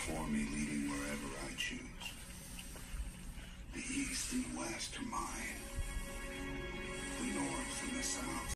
before me, leading wherever I choose. The east and west are mine. The north and the south.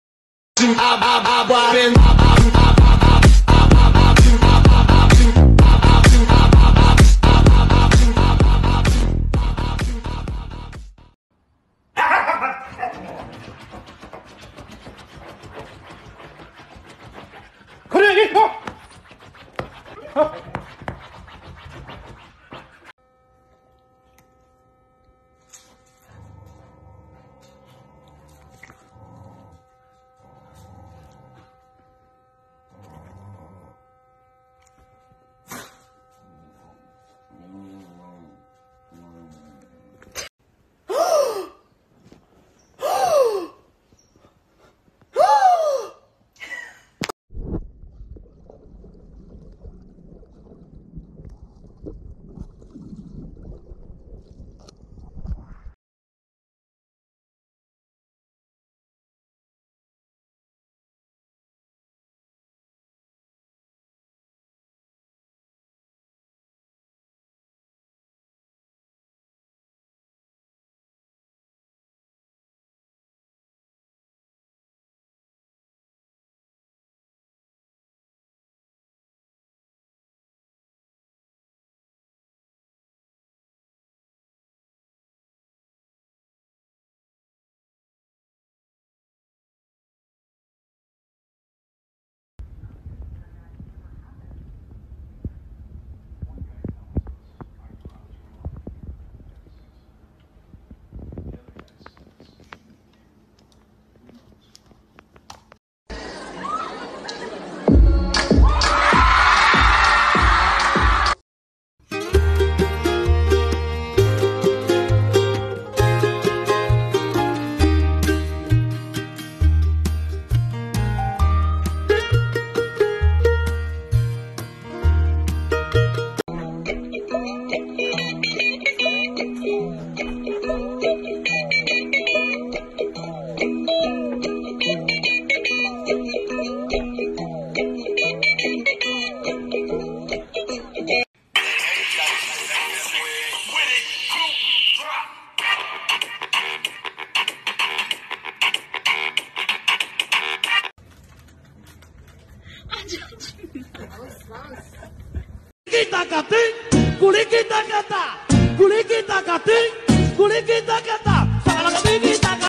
Kita kating, kuli kita kata, kuli kita kating, kuli kita kata, salah kami kita kata.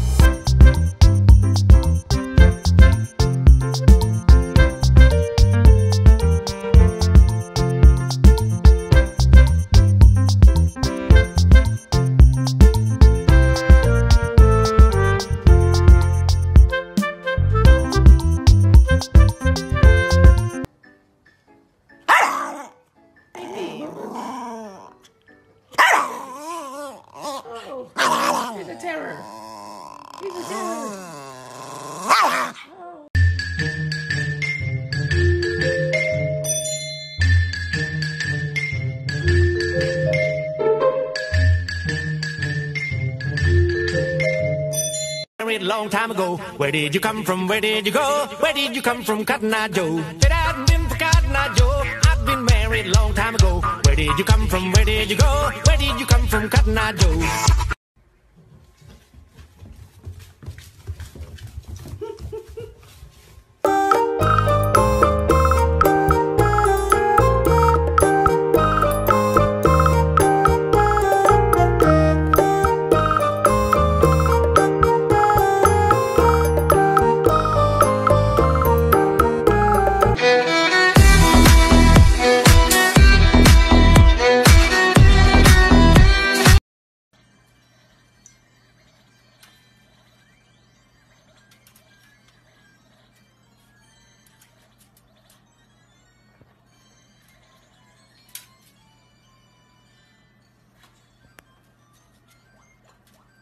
He's a terror. He's a terror. Married a long time ago. Where did you come from? Where did you go? Where did you come from, Cotton Eye Joe? If it hadn't been for Cotton Eye Joe, I've been married a long time ago. Where did you come from? Where did you go? Where did you come from, Cotton Eye Joe?